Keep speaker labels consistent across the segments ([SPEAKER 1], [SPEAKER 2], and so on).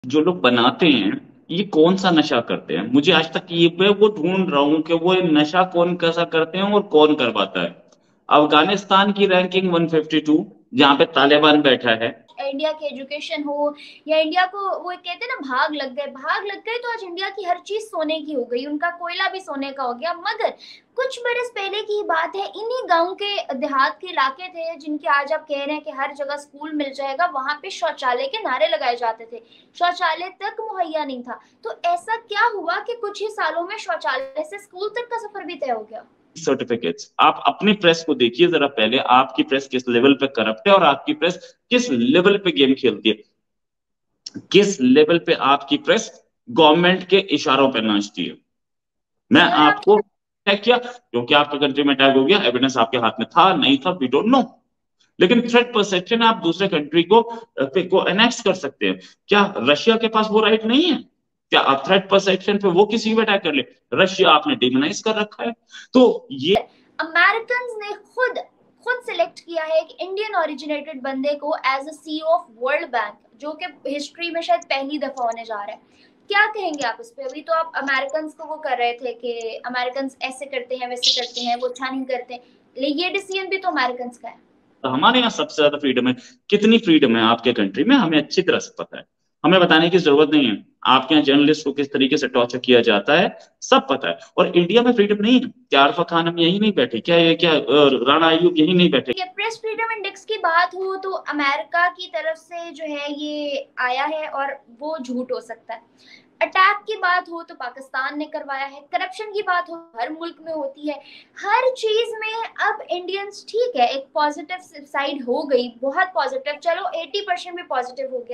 [SPEAKER 1] जो लोग बनाते हैं ये कौन सा नशा करते हैं? मुझे आज तक ये मैं वो ढूंढ रहा हूँ कि वो ये नशा कौन कैसा करते हैं और कौन करवाता है। अफगानिस्तान की रैंकिंग 152, जहां पे तालिबान बैठा है।
[SPEAKER 2] इंडिया की एजुकेशन हो या इंडिया को, वो कहते हैं ना, भाग लग गए तो आज इंडिया की हर चीज सोने की हो गई, उनका कोयला भी सोने का हो गया। मगर कुछ बरस पहले की बात है, इन्हीं गांव के देहात के इलाके थे जिनके आज आप कह रहे हैं कि हर जगह स्कूल मिल जाएगा, वहां पे शौचालय के नारे लगाए जाते थे, शौचालय तक मुहैया नहीं था। तो ऐसा क्या हुआ कि कुछ ही सालों में शौचालय से स्कूल तक का सफर भी तय हो गया?
[SPEAKER 1] सर्टिफिकेट्स आप अपनी प्रेस को देखिए जरा पहले, आपकी प्रेस किस लेवल पे करप्ट है और आपकी प्रेस किस लेवल पे गेम खेलती है, किस लेवल पे आपकी प्रेस गवर्नमेंट के इशारों पे नाचती है। मैं
[SPEAKER 2] और आप
[SPEAKER 1] आपको अटैक किया क्योंकि आपके कंट्री में अटैक हो गया, एविडेंस आपके हाथ में था नहीं था वी डोंट नो, लेकिन थ्रेट परसेप्शन आप दूसरे कंट्री को एनेक्स कर सकते हैं। क्या रशिया के पास वो राइट नहीं है? क्या आप थ्रेट परसेप्शन पे वो किसी भी अटैक कर ले? रशिया आपने डिमोनाइज कर रखा है। तो ये
[SPEAKER 2] अमेरिकन ने खुद खुद सिलेक्ट किया है एक इंडियन ओरिजिनेटेड बंदे को as a CEO of World Bank, जो कि हिस्ट्री में शायद पहली दफा होने जा रहा है। क्या कहेंगे आप इस पे? अभी तो आप अमेरिकन को वो कर रहे थे कि अमेरिकन ऐसे करते हैं वैसे करते हैं, वो अच्छा नहीं करते, लेकिन ये डिसीजन भी तो अमेरिकन का है।
[SPEAKER 1] हमारे यहाँ सबसे ज्यादा फ्रीडम है। कितनी फ्रीडम है आपके कंट्री में हमें अच्छी तरह से पता है, हमें बताने की जरूरत नहीं है। आपके यहाँ जर्नलिस्ट को किस तरीके से टॉर्चर किया जाता है सब पता है। और इंडिया में फ्रीडम नहीं है क्या? आरफा खान हम यही नहीं बैठे क्या? ये क्या राणा अयूब यही नहीं बैठे?
[SPEAKER 2] ये प्रेस फ्रीडम इंडेक्स की बात हो तो अमेरिका की तरफ से जो है ये आया है, और वो झूठ हो सकता है। अटैक की बात हो तो पाकिस्तान ने करवाया है, करप्शन की बात हो हर मुल्क में होती है, हर चीज में। अब इंडियंस, ठीक है, एक पॉजिटिव साइड हो गई, बहुत पॉजिटिव, चलो 80% भी पॉजिटिव हो गया,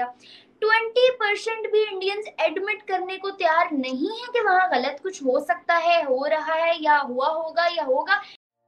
[SPEAKER 2] 20% भी इंडियंस एडमिट करने को तैयार नहीं है कि वहां गलत कुछ हो सकता है, हो रहा है, या हुआ होगा या होगा।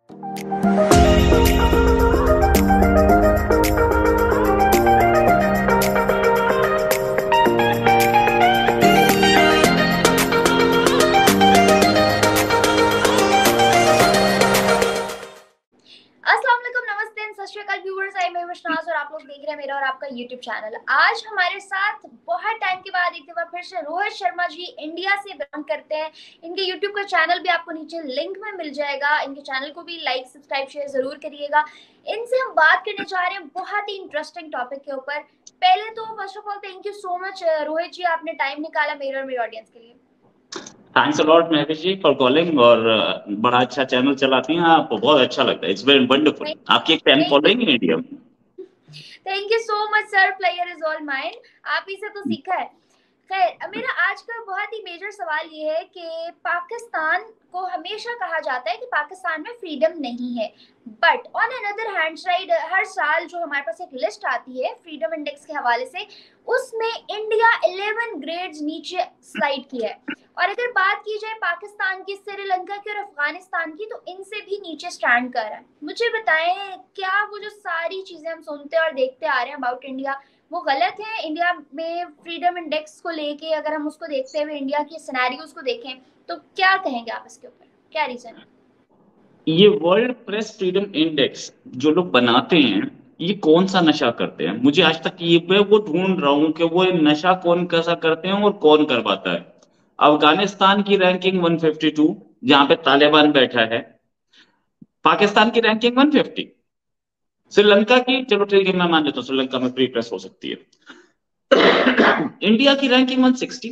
[SPEAKER 2] अस्सलाम वालेकुम, नमस्ते एंड सत श्री अकाल व्यूअर्स, आई मैं विश्वास और आप लोग देख रहे हैं मेरा और आपका यूट्यूब चैनल। आज हमारे साथ बहुत टाइम के बाद एक बार फिर से रोहित शर्मा जी इंडिया से बिलोंग करते हैं। इनके यूट्यूब का चैनल भी आपको नीचे लिंक में मिल जाएगा, इनके चैनल को भी लाइक सब्सक्राइब शेयर जरूर करिएगा। इनसे हम बात करने जा रहे हैं बहुत ही इंटरेस्टिंग टॉपिक के ऊपर। पहले तो first of all thank you so much Rohit ji, आपने टाइम निकाला मेरे और मेरे ऑडियंस के लिए।
[SPEAKER 1] Thanks a lot Mahvesh ji for calling. और बड़ा अच्छा चैनल चलाती हैं आप, बहुत अच्छा लगता है, इट्स वेरी वंडरफुल। आपकी एक फैन
[SPEAKER 2] थैंक यू,
[SPEAKER 1] फॉलोइंग है इंडिया में।
[SPEAKER 2] Thank you so much sir, player is all mind. आप ही से तो सीखा है। खैर, मेरा आज का बहुत ही मेजर सवाल ये है कि पाकिस्तान को हमेशा कहा जाता है कि पाकिस्तान में फ्रीडम नहीं है, but on another hand side हर साल जो हमारे पास एक लिस्ट आती है फ्रीडम इंडेक्स के हवाले से, उसमें इंडिया 11 ग्रेड्स नीचे स्लाइड किया है। और अगर बात की जाए पाकिस्तान की, श्रीलंका की और अफगानिस्तान की, तो इनसे भी नीचे स्टैंड कर रहा है। मुझे बताएं, क्या वो जो सारी चीजें हम सुनते और देखते आ रहे हैं अबाउट इंडिया, वो गलत है? इंडिया में फ्रीडम इंडेक्स को लेके अगर हम उसको देखते हुए इंडिया के सिनेरियोज को देखें तो क्या कहेंगे आप इसके ऊपर? क्या रीजन है?
[SPEAKER 1] ये वर्ल्ड प्रेस फ्रीडम इंडेक्स जो लोग बनाते हैं ये कौन सा नशा करते हैं? मुझे आज तक ये मैं वो ढूंढ रहा हूँ कि वो ये नशा कौन कैसा करते हैं और कौन करवाता है। अफगानिस्तान की रैंकिंग 152, जहां पे तालिबान बैठा है। पाकिस्तान की रैंकिंग 150। श्रीलंका की, चलो ठीक है मैं मान लेता हूँ श्रीलंका में फ्री प्रेस हो सकती है। इंडिया की रैंकिंग 160।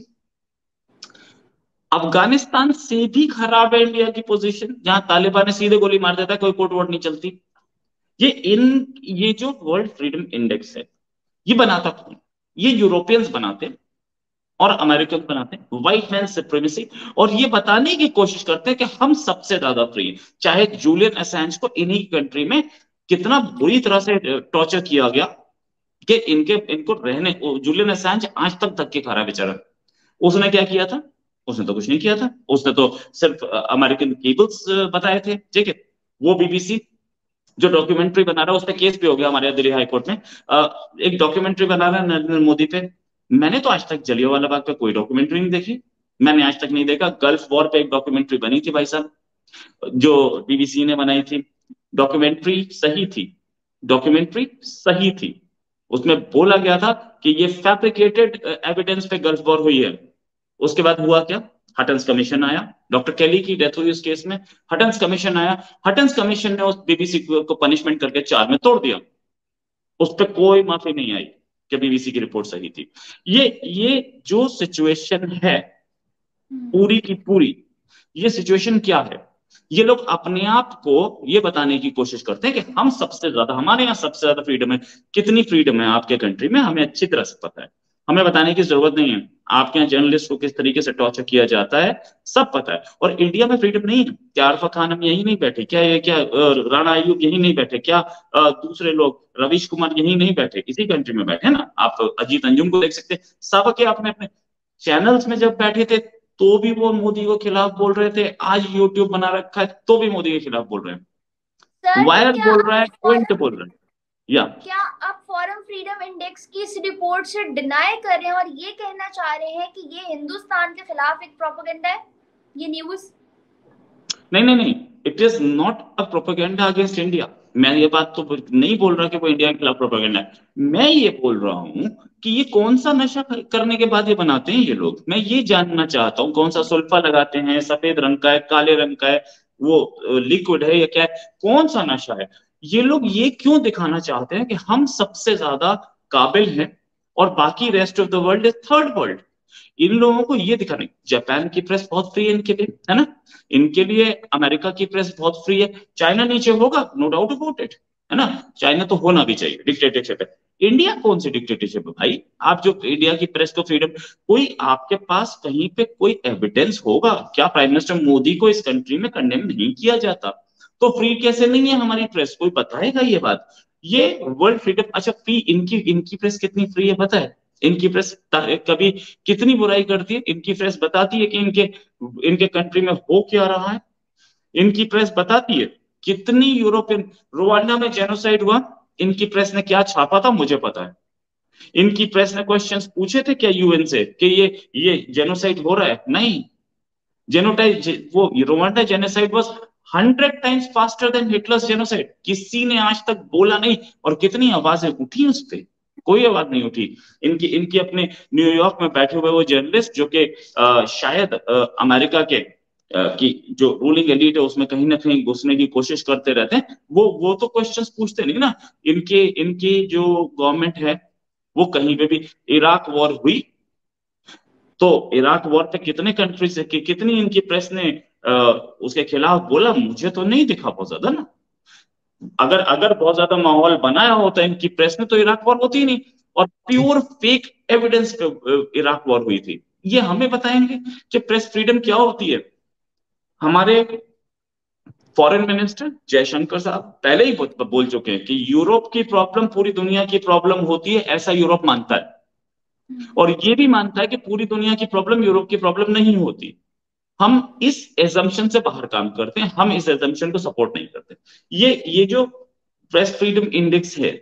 [SPEAKER 1] अफगानिस्तान से भी खराब है इंडिया की पोजीशन, जहां तालिबान ने सीधे गोली मार देता है, कोई कोर्ट वोट नहीं चलती। ये इन ये जो वर्ल्ड फ्रीडम इंडेक्स है ये बनाता कौन? ये यूरोपियंस बनाते हैं और अमेरिकन बनाते हैं, व्हाइट मैन सुप्रीमेसी। और ये बताने की कोशिश करते हैं कि हम सबसे ज्यादा फ्री हैं। चाहे जूलियन असेंज को इन्हीं कंट्री में कितना बुरी तरह से टॉर्चर किया गया कि इनके इनको रहने, जूलियन असेंज आज तक धक्के खा रहा है बेचारा। उसने क्या किया था? उसने तो कुछ नहीं किया था, उसने तो सिर्फ अमेरिकन केबल्स बताए थे, ठीक है। वो बीबीसी जो डॉक्यूमेंट्री बना रहा है, उस पर केस भी हो गया हमारे दिल्ली हाई कोर्ट में। एक डॉक्यूमेंट्री बना रहा है नरेंद्र मोदी पे। मैंने तो आज तक जलियांवाला बाग पे कोई डॉक्यूमेंट्री नहीं देखी। मैंने आज तक नहीं देखा। गल्फ वॉर पे एक डॉक्यूमेंट्री बनी थी भाई साहब, जो बीबीसी ने बनाई थी। डॉक्यूमेंट्री सही थी, डॉक्यूमेंट्री सही थी। उसमें बोला गया था कि ये फैब्रिकेटेड एविडेंस पे गल्फ वॉर हुई है। उसके बाद हुआ क्या, हटन्स कमीशन आया, डॉक्टर केली की डेथ हुई उस केस में, हटन्स कमीशन आया, हटन्स कमीशन ने उस बीबीसी को पनिशमेंट करके 4 में तोड़ दिया, उस पर कोई माफी नहीं आई कि बीबीसी की रिपोर्ट सही थी। ये जो सिचुएशन है पूरी की पूरी, ये सिचुएशन क्या है, ये लोग अपने आप को ये बताने की कोशिश करते हैं कि हम सबसे ज्यादा, हमारे यहाँ सबसे ज्यादा फ्रीडम है। कितनी फ्रीडम है आपके कंट्री में हमें अच्छी तरह से पता है, हमें बताने की जरूरत नहीं है। आपके यहाँ जर्नलिस्ट को किस तरीके से टॉर्चर किया जाता है सब पता है। और इंडिया में फ्रीडम नहीं है क्या, आरफा खान हम यही नहीं बैठे क्या, ये क्या राणा अयूब यही नहीं बैठे क्या, दूसरे लोग रवीश कुमार यही नहीं बैठे, इसी कंट्री में बैठे ना। आप अजीत अंजुम को देख सकते हैं, सबके अपने अपने चैनल्स में जब बैठे थे तो भी वो मोदी के खिलाफ बोल रहे थे, आज यूट्यूब बना रखा है तो भी मोदी के खिलाफ बोल रहे हैं,
[SPEAKER 2] सर तो
[SPEAKER 1] वायरल
[SPEAKER 2] क्या
[SPEAKER 1] बोल
[SPEAKER 2] आप
[SPEAKER 1] रहा है, क्विंट बोल रहा है। या
[SPEAKER 2] क्या आप फॉरेन फ्रीडम इंडेक्स की इस रिपोर्ट से डिनाई कर रहे हैं और ये कहना चाह रहे हैं कि ये हिंदुस्तान के खिलाफ एक प्रोपेगेंडा है, ये न्यूज?
[SPEAKER 1] नहीं नहीं नहीं, it is not a propaganda against India. मैं ये बात तो नहीं बोल रहा कि वो इंडिया के खिलाफ प्रोपेगेंडा है, मैं ये बोल रहा हूं कि ये कौन सा नशा करने के बाद ये बनाते हैं ये लोग। मैं ये जानना चाहता हूँ कौन सा सुल्फा लगाते हैं, सफेद रंग का है, काले रंग का है, वो लिक्विड है या क्या है, कौन सा नशा है। ये लोग ये क्यों दिखाना चाहते हैं कि हम सबसे ज्यादा काबिल हैं और बाकी rest of the world is third world. इन लोगों को ये दिखाने, जापान की प्रेस बहुत फ्री है इनके लिए, है ना, इनके लिए अमेरिका की प्रेस बहुत फ्री है, चाइना नीचे होगा नो डाउट अबाउट इट, है ना, चाइना तो होना भी चाहिए, डिक्टेटरशिप है। इंडिया कौन सी डिक्टेटरशिप है भाई, आप जो इंडिया की प्रेस को फ्रीडम, कोई आपके पास कहीं पे कोई एविडेंस होगा क्या प्राइम मिनिस्टर मोदी को इस कंट्री में कंडेम नहीं किया जाता, तो फ्री कैसे नहीं है हमारी प्रेस, कोई बताएगा ये बात। ये वर्ल्ड फ्रीडम, अच्छा फ्री इनकी इनकी प्रेस कितनी फ्री है पता है, इनकी प्रेस कभी कितनी बुराई करती है, इनकी प्रेस बताती है कि इनके इनके कंट्री में हो क्या रहा है, इनकी प्रेस बताती है कितनी यूरोपियन, रुवांडा में जेनोसाइड हुआ, इनकी प्रेस ने क्या छापा था मुझे पता है। इनकी प्रेस ने क्वेश्चंस पूछे थे क्या यूएन से कि ये जेनोसाइड हो रहा है, नहीं। जेनोटाइड वो Rwanda genocide was 100 times faster than Hitler's genocide, किसी ने आज तक बोला नहीं। और कितनी आवाजें उठी उस पर, कोई आवाज नहीं उठी। इनकी इनकी अपने न्यूयॉर्क में बैठे हुए वो जर्नलिस्ट जो कि शायद अमेरिका के की जो रूलिंग एलिट है उसमें कहीं ना कहीं घुसने की कोशिश करते रहते हैं, वो तो क्वेश्चंस पूछते नहीं ना। इनके इनकी जो गवर्नमेंट है वो कहीं पे भी, इराक वॉर हुई तो इराक वॉर पे कितने कंट्री से कितनी इनकी प्रेस ने उसके खिलाफ बोला, मुझे तो नहीं दिखा बहुत ज्यादा ना। अगर अगर बहुत ज्यादा माहौल बनाया होता इनकी प्रेस ने तो इराक वॉर होती ही नहीं, और प्योर फेक एविडेंस पे इराक वॉर हुई थी। ये हमें बताएंगे कि प्रेस फ्रीडम क्या होती है। हमारे फॉरेन मिनिस्टर जयशंकर साहब पहले ही बोल चुके हैं कि यूरोप की प्रॉब्लम पूरी दुनिया की प्रॉब्लम होती है, ऐसा यूरोप मानता है। और ये भी मानता है कि पूरी दुनिया की प्रॉब्लम यूरोप की प्रॉब्लम नहीं होती। हम इस एजम्पशन से बाहर काम करते हैं, हम इस एजम्पशन को सपोर्ट नहीं करते। ये जो प्रेस फ्रीडम इंडेक्स है,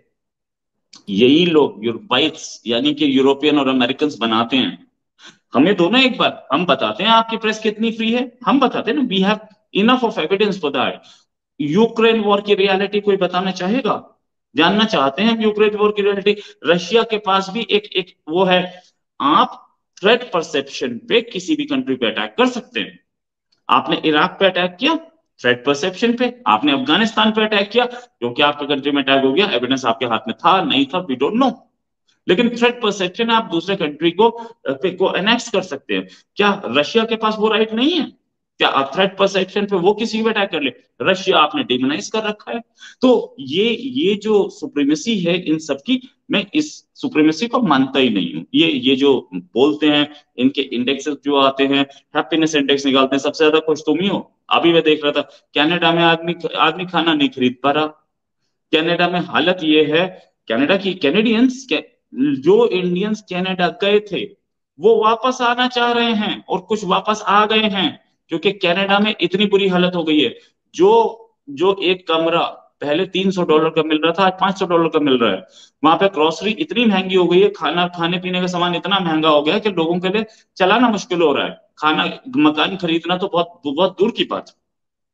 [SPEAKER 1] यही लोग यूरोपाइट्स यानी कि यूरोपियन और अमेरिकन बनाते हैं। हमें दोनों एक बार हम बताते हैं आपकी प्रेस कितनी फ्री है, हम बताते हैं ना, we have enough of evidence for that. Ukraine war की रियलिटी कोई बताना चाहेगा, जानना चाहते हैं हम यूक्रेन वॉर की रियलिटी। रशिया के पास भी एक एक वो है, आप थ्रेट परसेप्शन पे किसी भी कंट्री पे अटैक कर सकते हैं। आपने इराक पे अटैक किया थ्रेट परसेप्शन पे, आपने अफगानिस्तान पे अटैक किया क्योंकि आपके कंट्री में अटैक हो गया, एविडेंस आपके हाथ में था नहीं था वी डोंट नो, लेकिन थ्रेट परसेप्शन आप दूसरे कंट्री को एनेक्स कर सकते हैं। क्या रशिया के पास वो राइट नहीं है, क्या आप थ्रेट परसेप्शन पे वो किसी भी अटैक कर ले, रशिया आपने डिमोनाइज कर रखा है। तो ये जो सुप्रीमेसी है इन सबकी, मैं इस सुप्रीमेसी को मानता ही नहीं हूं। ये जो बोलते हैं इनके इंडेक्सेस जो आते हैं, हैप्पीनेस इंडेक्स निकालते हैं, सबसे ज्यादा खुश तुम ही हो। अभी मैं देख रहा था कनाडा में आदमी आदमी खाना नहीं खरीद पा रहा, कनाडा में हालत ये है, कनाडा की कैनेडियंस जो इंडियंस कनाडा गए थे वो वापस आना चाह रहे हैं और कुछ वापस आ गए हैं, क्योंकि कनाडा में इतनी बुरी हालत हो गई है। जो जो एक कमरा पहले $300 का मिल रहा था आज $500 का मिल रहा है। वहां पे ग्रोसरी इतनी महंगी हो गई है, खाना खाने पीने का सामान इतना महंगा हो गया है कि लोगों के लिए चलाना मुश्किल हो रहा है, खाना मकान खरीदना तो बहुत बहुत दूर की बात।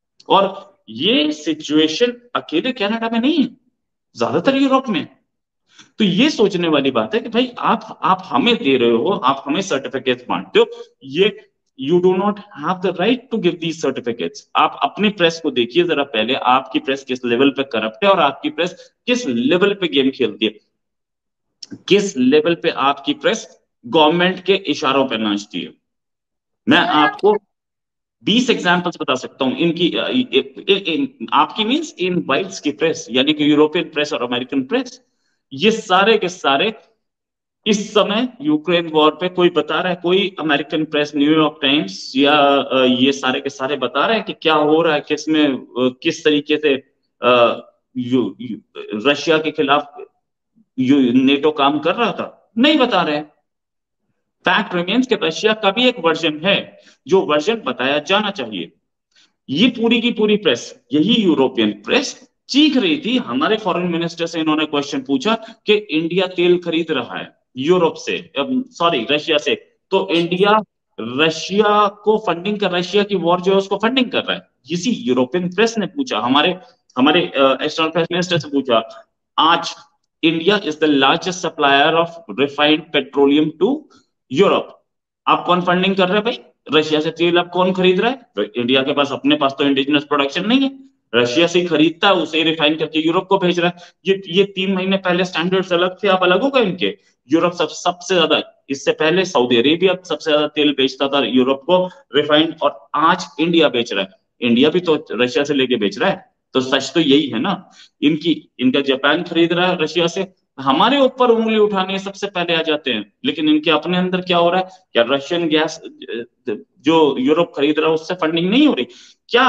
[SPEAKER 1] और ये सिचुएशन अकेले कनाडा में नहीं है, ज्यादातर यूरोप में। तो ये सोचने वाली बात है कि भाई आप हमें दे रहे हो, आप हमें सर्टिफिकेट बांटते हो, ये you do not have the right to give these certificates. आप अपनी प्रेस को देखिए जरा पहले, आपकी प्रेस किस लेवल पे करप्ट है और आपकी प्रेस किस लेवल पे गेम खेलती है, किस लेवल पे आपकी प्रेस गवर्नमेंट के इशारों पे नाचती है। मैं
[SPEAKER 2] सर आप
[SPEAKER 1] आपको 20 एग्जाम्पल्स बता सकता हूं इनकी, आपकी मींस इन वाइट्स की प्रेस, यानी कि यूरोपियन प्रेस और अमेरिकन प्रेस, ये सारे के सारे इस समय यूक्रेन वॉर पे कोई बता रहा है, कोई अमेरिकन प्रेस, न्यूयॉर्क टाइम्स या ये सारे के सारे बता रहे हैं कि क्या हो रहा है, किसमें किस तरीके से रशिया के खिलाफ नेटो काम कर रहा था, नहीं बता रहे। फैक्ट रिमेन्स कि रशिया का भी एक वर्जन है जो वर्जन बताया जाना चाहिए। ये पूरी की पूरी प्रेस, यही यूरोपियन प्रेस चीख रही थी, हमारे फॉरेन मिनिस्टर से इन्होंने क्वेश्चन पूछा कि इंडिया तेल खरीद रहा है यूरोप से, सॉरी रशिया से, तो इंडिया रशिया को फंडिंग कर, रशिया की वॉर जो है उसको फंडिंग कर रहा है। इसी यूरोपियन प्रेस ने पूछा, हमारे हमारे एक्सटर्नल अफेयर्स मिनिस्टर से पूछा, आज India is the largest supplier of refined petroleum to Europe, आप कौन फंडिंग कर रहे हैं भाई? रशिया से तेल अब कौन खरीद रहा है? तो इंडिया के पास, अपने पास तो इंडिजिनस प्रोडक्शन नहीं है, रशिया से खरीदता है, उसे रिफाइन करके यूरोप को भेज रहा है। ये 3 महीने पहले स्टैंडर्ड्स अलग थे, अब अलग हो गए इनके। यूरोप सबसे ज्यादा, इससे पहले सऊदी अरेबिया सबसे ज्यादा तेल बेचता था यूरोप को रिफाइंड, और आज इंडिया बेच रहा है। इंडिया भी तो रशिया से लेके बेच रहा है, तो सच तो यही है ना। इनकी इनका जापान खरीद रहा है रशिया से, हमारे ऊपर उंगली उठाने सबसे पहले आ जाते हैं, लेकिन इनके अपने अंदर क्या हो रहा है? क्या रशियन गैस जो यूरोप खरीद रहा है उससे फंडिंग नहीं हो रही क्या?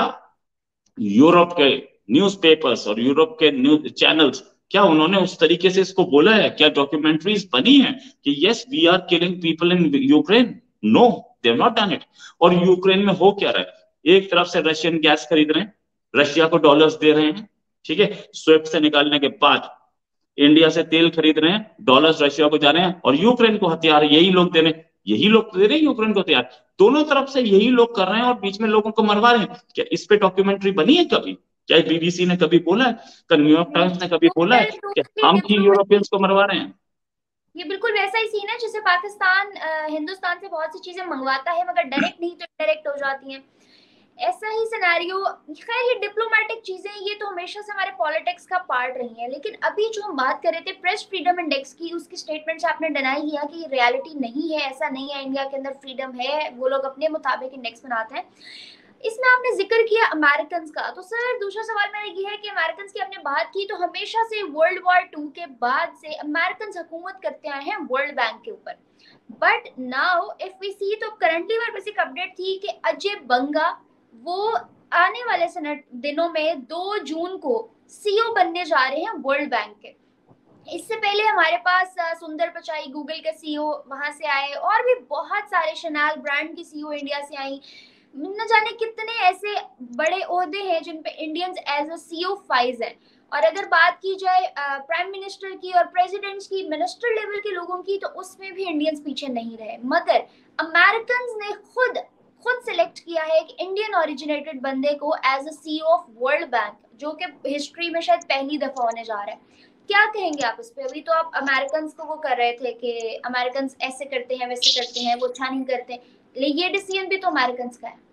[SPEAKER 1] यूरोप के न्यूज़पेपर्स और यूरोप के न्यूज चैनल्स, क्या उन्होंने उस तरीके से इसको बोला है? क्या डॉक्यूमेंट्रीज बनी है कि yes we are killing people in Ukraine? No, they have not done it. और यूक्रेन में हो क्या रहा है? एक तरफ से रशियन गैस खरीद रहे हैं, रशिया को डॉलर्स दे रहे हैं, ठीक है, स्विफ्ट से निकालने के बाद इंडिया से तेल खरीद रहे हैं, डॉलर्स रशिया को जा रहे हैं, और यूक्रेन को हथियार यही लोग दे रहे हैं, यही लोग दे रहे हैं यूक्रेन को हथियार, दोनों तरफ से यही लोग कर रहे हैं, और बीच में लोगों को मरवा रहे हैं। क्या इस पे डॉक्यूमेंट्री बनी है कभी? क्या बीबीसी ने कभी बोला है? क्या न्यूयॉर्क टाइम्स ने कभी
[SPEAKER 2] वो
[SPEAKER 1] बोला है
[SPEAKER 2] फिर
[SPEAKER 1] कि
[SPEAKER 2] दूसरी
[SPEAKER 1] हम ही
[SPEAKER 2] डिप्लोमेसी,
[SPEAKER 1] यूरोपियंस को मरवा रहे हैं?
[SPEAKER 2] ये बिल्कुल वैसा ही सीन है जैसे पाकिस्तान हिंदुस्तान से बहुत सी चीजें मंगवाता है मगर डायरेक्ट नहीं तो डायरेक्ट हो जाती हैं। ऐसा ही सिनेरियो। खैर ये डिप्लोमेटिक चीजें ये तो हमेशा से हमारे पॉलिटिक्स का पार्ट रही है, लेकिन अभी जो हम बात कर रहे थे प्रेस फ्रीडम इंडेक्स की, उसकी स्टेटमेंट से आपने डिनाई किया कि रियलिटी नहीं है, ऐसा नहीं है, इंडिया के अंदर फ्रीडम है, वो लोग अपने मुताबिक इंडेक्स बनाते हैं। इसमें आपने जिक्र किया अमेरिकन का, तो सर दूसरा सवाल मेरा ये है कि अमेरिकन की आपने बात की, तो हमेशा से वर्ल्ड वॉर 2 के बाद से अमेरिकन हुकूमत करते आए हैं वर्ल्ड बैंक के ऊपर। But now if we see, तो करंटली हमारे पास एक अपडेट थी कि अजय बंगा वो आने वाले दिनों में 2 जून को सीईओ बनने जा रहे हैं वर्ल्ड बैंक के। इससे पहले हमारे पास सुंदर पिचाई गूगल के सीईओ वहां से आए, और भी बहुत सारे शनाल ब्रांड की सीईओ इंडिया से आई, न जाने कितने ऐसे बड़े ओहदे हैं जिन पे इंडियंस एज अ सीईओ फाइज है। और अगर बात की जाए प्राइम मिनिस्टर की और प्रेसिडेंट्स की, मिनिस्टर लेवल के लोगों की, तो उसमें भी इंडियंस पीछे नहीं रहे। मगर अमेरिकन ने खुद सिलेक्ट किया है एक इंडियन ओरिजिनेटेड बंदे को as a CEO of World Bank, जो कि हिस्ट्री में शायद पहली दफा होने जा रहा है। क्या कहेंगे आप इस पे? अभी तो आप अमेरिकन को वो कर रहे थे कि अमेरिकन ऐसे करते हैं वैसे करते हैं, वो अच्छा नहीं करते, लेकिन ये डिसीजन भी तो अमेरिकन का है।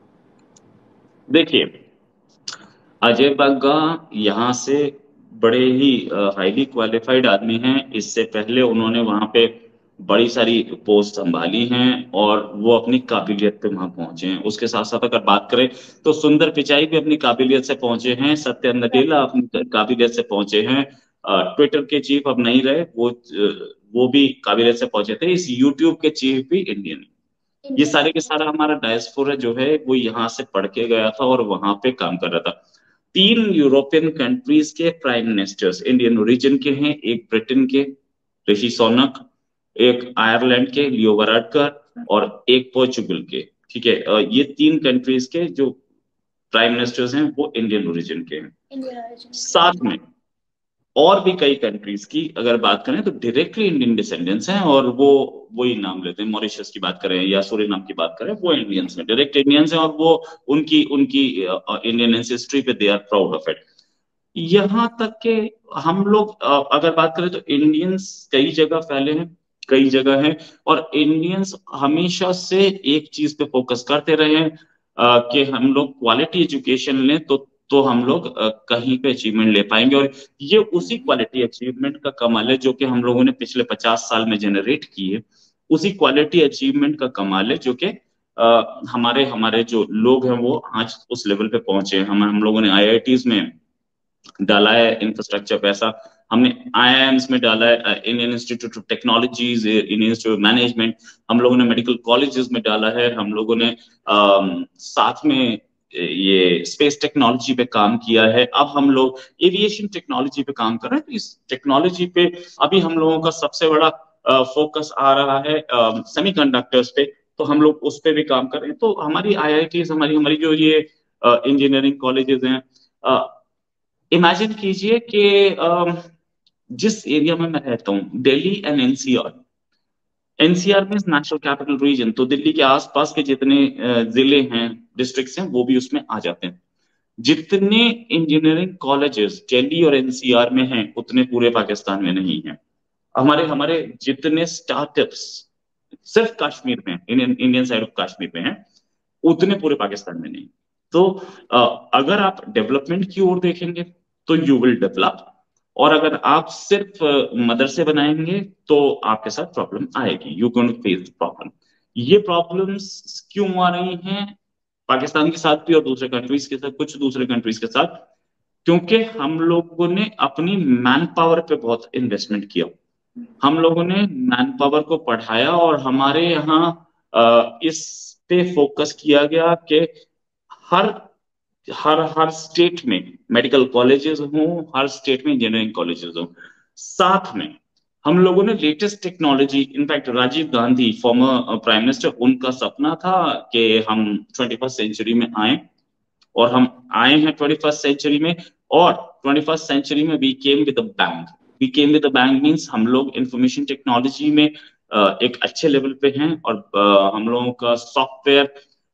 [SPEAKER 1] देखिए, अजय बग्गा यहाँ से बड़े ही हाईली क्वालिफाइड आदमी हैं, इससे पहले उन्होंने वहां पे बड़ी सारी पोस्ट संभाली हैं, और वो अपनी काबिलियत पे वहां पहुंचे हैं। उसके साथ साथ अगर बात करें तो सुंदर पिचाई भी अपनी काबिलियत से पहुंचे हैं, सत्य नडेला अपनी काबिलियत से पहुंचे हैं, ट्विटर के चीफ अब नहीं रहे, वो भी काबिलियत से पहुंचे थे, इस यूट्यूब के चीफ भी इंडियन। ये
[SPEAKER 2] इंडियन
[SPEAKER 1] सारे
[SPEAKER 2] है।
[SPEAKER 1] के सारा हमारा डायस्पोरा जो है वो यहाँ से पढ़ के गया था और वहां पे काम कर रहा था। 3 यूरोपियन कंट्रीज के प्राइम मिनिस्टर्स इंडियन ओरिजिन के हैं, एक ब्रिटेन के ऋषि सोनक, एक आयरलैंड के लियो वराडकर, और एक पोर्चुगल के, ठीक है, ये 3 कंट्रीज के जो प्राइम मिनिस्टर्स हैं वो इंडियन ओरिजिन के हैं।
[SPEAKER 2] इंडियन ओरिजिन के।
[SPEAKER 1] साथ में और भी कई कंट्रीज की अगर बात करें तो डायरेक्टली इंडियन डिसेंडेंट्स हैं, और वो वही नाम लेते हैं, मॉरिशस की बात करें या सूरीनाम की बात करें, वो इंडियंस हैं, डायरेक्ट इंडियंस हैं, और वो उनकी उनकी इंडियन एंसेस्ट्री पे they are proud of it. यहाँ तक के हम लोग अगर बात करें तो इंडियंस कई जगह फैले हैं, कई जगह हैं, और इंडियंस हमेशा से एक चीज पे फोकस करते रहे हैं कि हम लोग क्वालिटी एजुकेशन लें तो हम लोग कहीं पे अचीवमेंट ले पाएंगे। और ये उसी क्वालिटी अचीवमेंट का कमाल है जो कि हम लोगों ने पिछले 50 साल में जनरेट की है। उसी क्वालिटी अचीवमेंट का कमाल है जो कि हमारे हमारे जो लोग हैं वो आज उस लेवल पे पहुंचे हैं। हम लोगों ने आईआईटीज में डाला है इंफ्रास्ट्रक्चर पैसा, हमने आईआईएम्स में डाला है, Indian Institute of Technologies, Indian Institute of Management, हम लोगों ने मेडिकल कॉलेजेस में डाला है, हम लोगों ने साथ में ये स्पेस टेक्नोलॉजी पे काम किया है। अब हम लोग एविएशन टेक्नोलॉजी पे काम कर रहे हैं। तो इस टेक्नोलॉजी पे अभी हम लोगों का सबसे बड़ा फोकस आ रहा है सेमीकंडक्टर्स पे, तो हम लोग उस पे भी काम कर रहे हैं। तो हमारी आईआईटीज, हमारी हमारी जो ये इंजीनियरिंग कॉलेजेस हैं, इमेजिन कीजिए कि जिस एरिया में मैं रहता हूँ, दिल्ली एंड एनसीआर, एनसीआर में नेशनल कैपिटल रीजन, तो दिल्ली के आसपास के जितने जिले हैं, डिस्ट्रिक्ट्स हैं, वो भी उसमें आ जाते हैं। जितने इंजीनियरिंग कॉलेजेस दिल्ली और एनसीआर में हैं उतने पूरे पाकिस्तान में नहीं है। हमारे हमारे जितने स्टार्टअप्स सिर्फ कश्मीर में, Indian Indian side of Kashmir में हैं, उतने पूरे पाकिस्तान में नहीं। तो अगर आप डेवलपमेंट की ओर देखेंगे तो यू विल डेवलप, और अगर आप सिर्फ मदरसे बनाएंगे तो आपके साथ प्रॉब्लम आएगी, you going to face problem. ये प्रॉब्लम्स क्यों आ रही हैं पाकिस्तान के साथ भी और दूसरे कंट्रीज के साथ, कुछ दूसरे कंट्रीज के साथ? क्योंकि हम लोगों ने अपनी मैन पावर पे बहुत इन्वेस्टमेंट किया, हम लोगों ने मैन पावर को पढ़ाया, और हमारे यहाँ इस पे फोकस किया गया कि हर हर हर स्टेट में मेडिकल कॉलेजेस हों, हर स्टेट में इंजीनियरिंग कॉलेजेस हों। साथ में हम लोगों ने latest technology, in fact Rajiv Gandhi former prime minister, उनका सपना था कि हम 21st सेंचुरी में आए, और हम आए हैं 21st सेंचुरी में। और 21st सेंचुरी में we came with a bang. We came with a bang means हम लोग इंफॉर्मेशन टेक्नोलॉजी में एक अच्छे लेवल पे हैं, और हम लोगों का सॉफ्टवेयर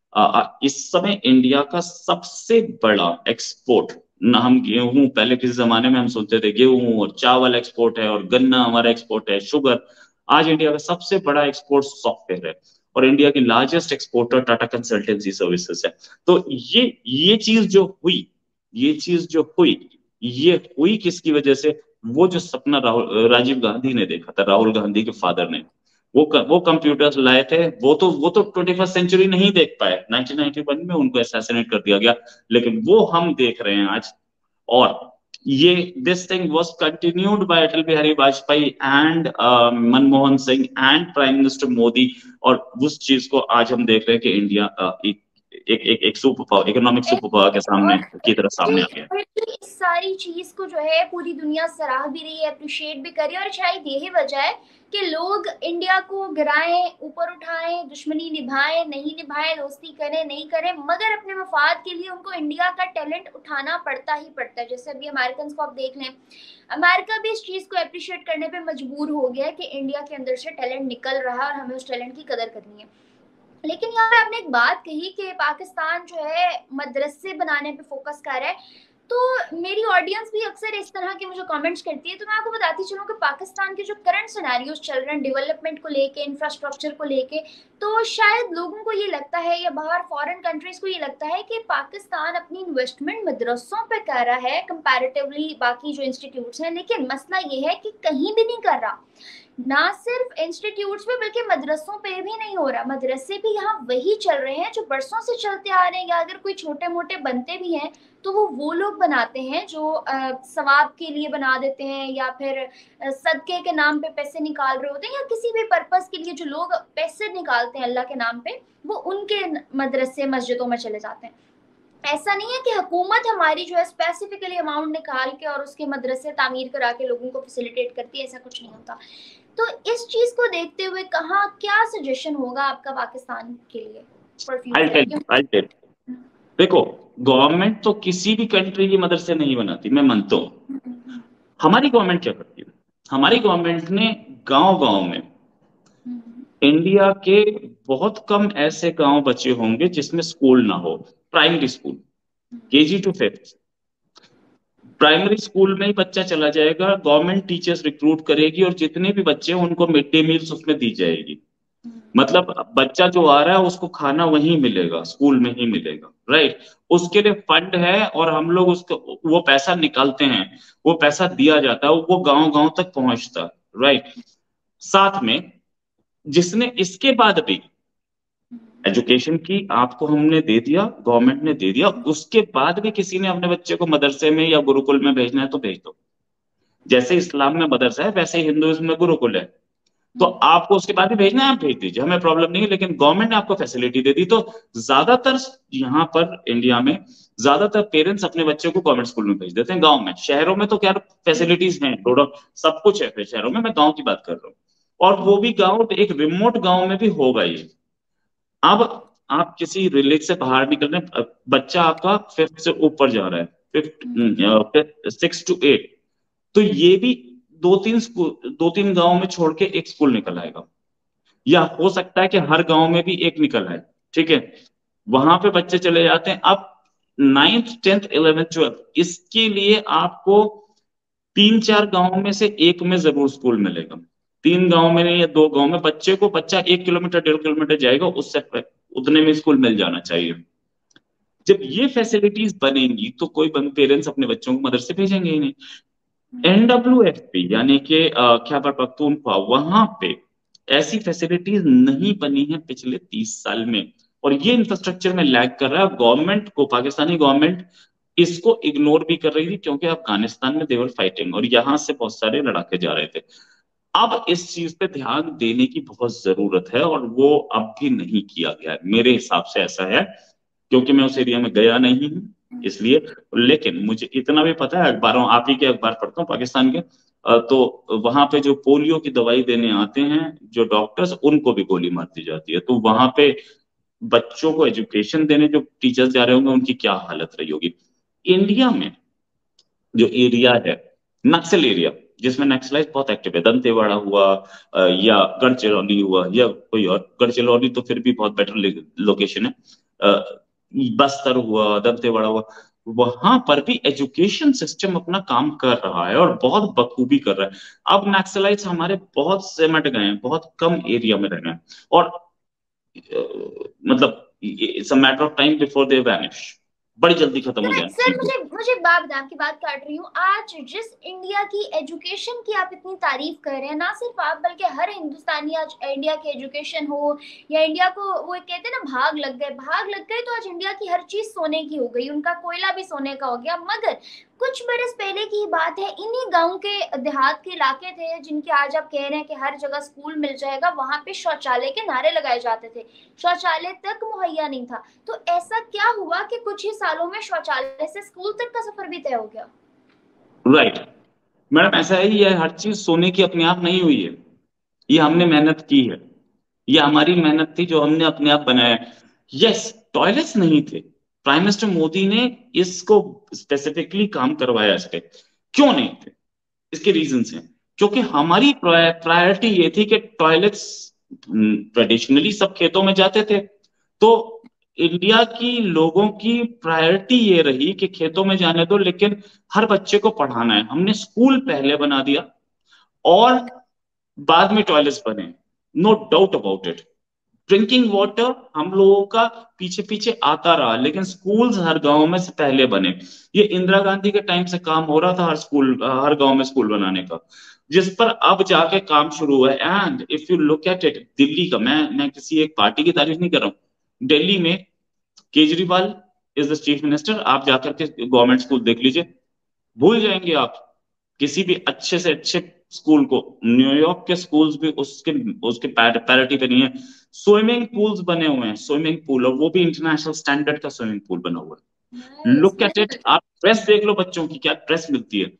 [SPEAKER 1] इस समय इंडिया का सबसे बड़ा एक्सपोर्ट, ना हम गेहूं, पहले किसी जमाने में हम सोचते थे गेहूं और चावल एक्सपोर्ट है और गन्ना हमारा एक्सपोर्ट है, शुगर। आज इंडिया का सबसे बड़ा एक्सपोर्ट सॉफ्टवेयर है, और इंडिया की largest exporter Tata consultancy services है। तो ये चीज जो हुई, ये चीज जो हुई, ये हुई किसकी वजह से? वो जो सपना राजीव गांधी ने देखा था, राहुल गांधी के फादर ने, वो कंप्यूटर्स लाए थे, वो तो 21st सेंचुरी नहीं देख पाए, 1991 में उनको असैसिनेट कर दिया गया, लेकिन वो हम देख रहे हैं आज। और ये this thing was continued by Atal Bihari Vajpayee and Manmohan Singh and prime minister Modi, और उस चीज को आज हम देख रहे हैं कि इंडिया एक super power, economic super power के सामने की तरफ सामने आ गया।
[SPEAKER 2] इस सारी चीज को जो है पूरी दुनिया सराह भी रही है, अप्रिशिएट भी कर रही है, और शायद यही वजह है कि लोग इंडिया को गिराएं, ऊपर उठाएं, दुश्मनी निभाएं, नहीं निभाएं, दोस्ती करें, नहीं करें, मगर अपने मफाद के लिए उनको इंडिया का टैलेंट उठाना पड़ता ही पड़ता है। जैसे अभी अमेरिकन को आप देख लें, अमेरिका भी इस चीज को अप्रिशिएट करने पे मजबूर हो गया है कि इंडिया के अंदर से टैलेंट निकल रहा है और हमें उस टैलेंट की कदर करनी है। लेकिन यहाँ पे आपने एक बात कही कि पाकिस्तान जो है मदरसे बनाने पे फोकस कर रहा है, तो मेरी ऑडियंस भी अक्सर इस तरह के मुझे कमेंट्स करती है। तो मैं आपको बताती चलूँ कि पाकिस्तान के जो करंट सिनेरियोस चल रहे हैं डेवलपमेंट को लेके, इंफ्रास्ट्रक्चर को लेके, तो शायद लोगों को ये लगता है या बाहर फॉरेन कंट्रीज को ये लगता है कि पाकिस्तान अपनी इन्वेस्टमेंट मदरसों पे कर रहा है कंपैरेटिवली बाकी जो इंस्टीट्यूट्स हैं। लेकिन मसला ये है कि कहीं भी नहीं कर रहा, ना सिर्फ इंस्टीट्यूट्स पे बल्कि मदरसों पे भी नहीं हो रहा। मदरसे भी यहाँ वही चल रहे हैं जो बरसों से चलते आ रहे हैं, या अगर कोई छोटे मोटे बनते भी हैं तो वो लोग बनाते हैं जो सवाब के लिए बना देते हैं, या फिर सदके के नाम पे पैसे निकाल रहे होते हैं, या किसी भी पर्पस के लिए जो लोग पैसे निकालते हैं अल्लाह के नाम पे, वो उनके मदरसे मस्जिदों में चले जाते हैं। ऐसा नहीं है कि हुकूमत हमारी जो है स्पेसिफिकली अमाउंट निकाल के और उसके मदरसे तामीर करा के लोगों को फैसिलिटेट करती है, ऐसा कुछ नहीं होता। तो इस चीज को देखते हुए कहाँ क्या सजेशन होगा आपका पाकिस्तान के लिए फॉर फ्यूचर?
[SPEAKER 1] देखो, गवर्नमेंट तो किसी भी कंट्री की मदरसे नहीं बनाती, मैं मानता हूँ। हमारी गवर्नमेंट क्या करती है? हमारी गवर्नमेंट ने गांव गांव में, इंडिया के बहुत कम ऐसे गांव बचे होंगे जिसमें स्कूल ना हो, primary school, KG to 5th, primary school में ही बच्चा चला जाएगा, गवर्नमेंट टीचर्स रिक्रूट करेगी और जितने भी बच्चे हैं उनको मिड डे मील्स उसमें दी जाएगी। मतलब बच्चा जो आ रहा है उसको खाना वहीं मिलेगा, स्कूल में ही मिलेगा, राइट। उसके लिए फंड है और हम लोग उसको वो पैसा निकालते हैं, वो पैसा दिया जाता है, वो गांव गांव तक पहुंचता है, राइट। साथ में जिसने इसके बाद भी एजुकेशन की आपको हमने दे दिया, गवर्नमेंट ने दे दिया, उसके बाद भी किसी ने अपने बच्चे को मदरसे में या गुरुकुल में भेजना है तो भेज दो। जैसे इस्लाम में मदरसा है वैसे ही हिंदुइज्म में गुरुकुल है। तो आपको उसके बाद भी भेजना है, आप भेज दीजिए, हमें प्रॉब्लम नहीं है, लेकिन गवर्नमेंट ने आपको फैसिलिटी दे दी। तो ज्यादातर यहाँ पर इंडिया में ज्यादातर पेरेंट्स अपने बच्चे को गवर्नमेंट स्कूल में भेज देते हैं। गांव में, शहरों में तो क्या फैसिलिटीज हैं, थोड़ा सब कुछ है फिर शहरों में, मैं गांव की बात कर रहा हूँ। और वो भी गांव, एक रिमोट गांव में भी होगा ये। अब आप किसी विलेज से बाहर निकल रहे हैं, बच्चा आपका फिफ्थ से ऊपर जा रहा है, फिफ्थ 6 to 8, तो ये भी दो तीन स्कूल, दो तीन गांव में छोड़ के एक स्कूल निकल आएगा, या हो सकता है कि हर गांव में भी एक निकल आए, ठीक है। वहां पे बच्चे चले जाते हैं। अब 9th 10th 11th 12th इसके लिए आपको 3 4 गांव में से एक में जरूर स्कूल मिलेगा। 3 गांव में नहीं या 2 गांव में, बच्चे को, बच्चा 1 किलोमीटर 1.5 किलोमीटर जाएगा, उससे उतने में स्कूल मिल जाना चाहिए। जब ये फैसिलिटीज बनेंगी तो कोई पेरेंट्स अपने बच्चों को मदरसे भेजेंगे ही नहीं। NWFP यानी कि खैबर पख्तूनख्वा, वहां पे ऐसी फैसिलिटीज नहीं बनी है पिछले 30 साल में, और ये इंफ्रास्ट्रक्चर में लैग कर रहा है। गवर्नमेंट को, पाकिस्तानी गवर्नमेंट इसको इग्नोर भी कर रही थी, क्योंकि अफगानिस्तान में देवर फाइटिंग और यहाँ से बहुत सारे लड़ाके जा रहे थे। अब इस चीज पे ध्यान देने की बहुत जरूरत है, और वो अब भी नहीं किया गया है, मेरे हिसाब से ऐसा है, क्योंकि मैं उस एरिया में गया नहीं हूँ इसलिए। लेकिन मुझे इतना भी पता है, अखबारों, आप ही के अखबार पढ़ता हूँ पाकिस्तान के, तो वहां पे जो पोलियो की दवाई देने आते हैं जो डॉक्टर्स, उनको भी गोली मार दी जाती है। तो वहां पे बच्चों को एजुकेशन देने जो टीचर्स जा रहे होंगे उनकी क्या हालत रही होगी। इंडिया में जो एरिया है, नक्सल एरिया, जिसमें नक्सलाइट बहुत एक्टिव है, दंतेवाड़ा हुआ, या गढ़चिरौली हुआ, या कोई और, गढ़चिरौली तो फिर भी बहुत बेटर लोकेशन है, बस्तर हुआ, दंतेवाड़ा हुआ, वहां पर भी एजुकेशन सिस्टम अपना काम कर रहा है और बहुत बखूबी कर रहा है। अब नक्सलाइट्स हमारे बहुत सिमट गए हैं, बहुत कम एरिया में रह गए हैं, और मतलब it's a matter of time before they vanish, बड़ी जल्दी खत्म हो
[SPEAKER 2] सर,
[SPEAKER 1] जाएंगे।
[SPEAKER 2] मुझे मुझे बात बताएं, आपकी बात काट रही हूँ। आज जिस इंडिया की एजुकेशन की आप इतनी तारीफ कर रहे हैं, ना सिर्फ आप बल्कि हर हिंदुस्तानी, आज इंडिया की एजुकेशन हो या इंडिया को, वो कहते हैं ना, भाग लग गए, भाग लग गए, तो आज इंडिया की हर चीज सोने की हो गई, उनका कोयला भी सोने का हो गया। मगर कुछ बरस पहले की बात है, इन्हीं गांव के, देहात के इलाके थे जिनके आज आप कह रहे हैं कि हर जगह स्कूल मिल जाएगा, वहां पे शौचालय के नारे लगाए जाते थे, शौचालय तक मुहैया नहीं था। तो ऐसा क्या हुआ कि कुछ ही सालों में शौचालय से स्कूल तक का सफर भी तय हो गया?
[SPEAKER 1] राइट मैडम, ऐसा है, ये हर चीज सोने की अपने आप नहीं हुई है, ये हमने मेहनत की है, ये हमारी मेहनत थी जो हमने अपने आप बनाया। यस, टॉयलेट्स नहीं थे, प्राइम मिनिस्टर मोदी ने इसको स्पेसिफिकली काम करवाया इस पे। क्यों नहीं थे? इसके रीजंस हैं। क्योंकि हमारी प्रायोरिटी ये थी कि टॉयलेट्स ट्रेडिशनली सब खेतों में जाते थे, तो इंडिया की लोगों की प्रायोरिटी ये रही कि खेतों में जाने दो, लेकिन हर बच्चे को पढ़ाना है। हमने स्कूल पहले बना दिया और बाद में टॉयलेट्स बने, no doubt about it. Drinking water हम लोगों का पीछे पीछे आता रहा, लेकिन स्कूल्स हर गांव में से पहले बने। ये इंदिरा गांधी के टाइम से काम हो रहा था, हर गांव में स्कूल बनाने का, जिस पर अब जाके काम शुरू हुआ है। And if you look at it, Delhi का, मैं किसी एक पार्टी की तारीफ नहीं कर रहा हूँ, दिल्ली में Kejriwal is the chief minister, आप जाकर के गवर्नमेंट स्कूल देख लीजिए, भूल जाएंगे आप किसी भी अच्छे से अच्छे स्कूल को। न्यूयॉर्क के स्कूल्स भी उसके उसके पैरिटी पे नहीं है। स्विमिंग पूल्स बने हुए हैं, स्विमिंग पूल, और वो भी इंटरनेशनल स्टैंडर्ड का स्विमिंग पूल बना हुआ है। लुक एट इट, आप ड्रेस देख लो बच्चों की, क्या ड्रेस मिलती है।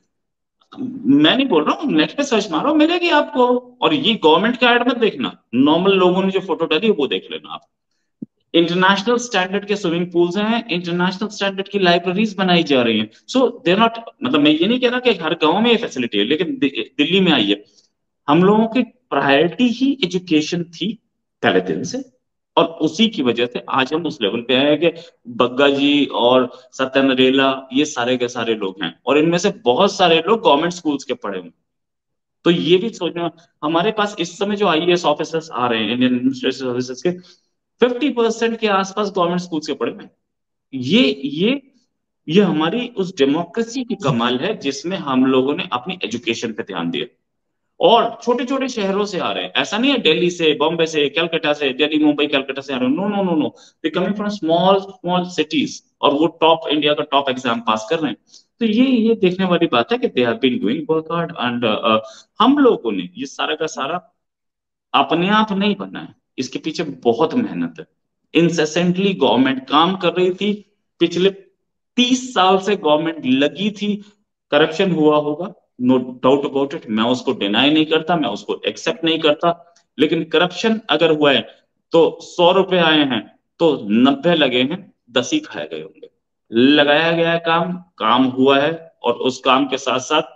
[SPEAKER 1] मैं नहीं बोल रहा हूँ, नेट पे सर्च मारो, मिलेगी आपको। और ये गवर्नमेंट का एड मत देखना, नॉर्मल लोगों ने जो फोटो डाली है वो देख लेना आप। इंटरनेशनल स्टैंडर्ड के स्विमिंग पूल्स हैं, इंटरनेशनल स्टैंडर्ड की लाइब्रेरीज बनाई जा रही हैं। सो दे नॉट, मतलब मैं ये नहीं कह रहा कि हर गांव में ये फैसिलिटी है, लेकिन दिल्ली में आई है। हम लोगों की प्रायोरिटी ही एजुकेशन थी पहले दिन से, और उसी की वजह से आज हम उस लेवल पे आए कि बग्गा जी और सत्या नरेला ये सारे के सारे लोग हैं, और इनमें से बहुत सारे लोग गवर्नमेंट स्कूल्स के पढ़े हुए हैं। तो ये भी सोचना, हमारे पास इस समय जो आईएएस ऑफिसर्स आ रहे हैं, इंडियन एडमिनिस्ट्रेटिव सर्विसेज के 50% के आसपास गवर्नमेंट स्कूल से पढ़े हुए हैं। ये ये ये हमारी उस डेमोक्रेसी की कमाल है जिसमें हम लोगों ने अपनी एजुकेशन पे ध्यान दिया। और छोटे छोटे शहरों से आ रहे हैं, ऐसा नहीं है दिल्ली से, बॉम्बे से, कलकत्ता से, दिल्ली मुंबई कलकत्ता से आ रहे हैं, no no no no, they coming from small small cities, और वो टॉप, इंडिया का टॉप एग्जाम पास कर रहे हैं। तो ये देखने वाली बात है कि they have been doing work hard, and हम लोगों ने ये सारा का सारा अपने आप नहीं बना है, इसके पीछे बहुत मेहनत है। इंसेसेंटली गवर्नमेंट काम कर रही थी, पिछले 30 साल से गवर्नमेंट लगी थी। करप्शन हुआ होगा, नो डाउट अबाउट इट, मैं उसको डिनाई नहीं करता, मैं उसको एक्सेप्ट नहीं करता। लेकिन करप्शन अगर हुआ है तो 100 रुपए आए हैं तो 90 लगे हैं, 10 ही खाए गए होंगे। लगाया गया है काम, काम हुआ है, और उस काम के साथ साथ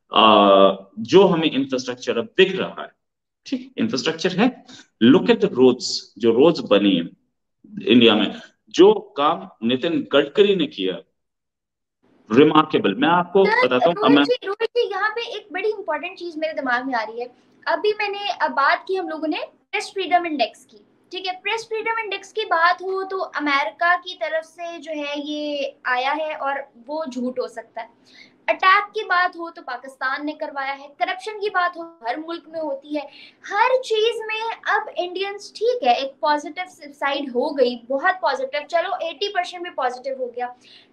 [SPEAKER 1] जो हमें इंफ्रास्ट्रक्चर अब दिख रहा है, ठीक इंफ्रास्ट्रक्चर है। लुक एट द रोड्स, जो रोड्स बनी है इंडिया में, जो काम नितिन गडकरी ने किया, रिमार्केबल। मैं आपको बताता
[SPEAKER 2] सर
[SPEAKER 1] हूँ, मैं
[SPEAKER 2] रोहित जी यहाँ पे एक बड़ी इंपॉर्टेंट चीज मेरे दिमाग में आ रही है। अभी मैंने अब बात की हम लोगों ने प्रेस फ्रीडम इंडेक्स की, ठीक है, प्रेस फ्रीडम इंडेक्स की बात हो तो अमेरिका की तरफ से जो है ये आया है और वो झूठ हो सकता है। अटैक की बात हो तो पाकिस्तान ने करवाया है, करप्शन की बात हो हर मुल्क में होती है, हर चीज में अब इंडियंस, ठीक है, एक पॉजिटिव साइड हो गई, बहुत पॉजिटिव, चलो 80% भी पॉजिटिव हो गया,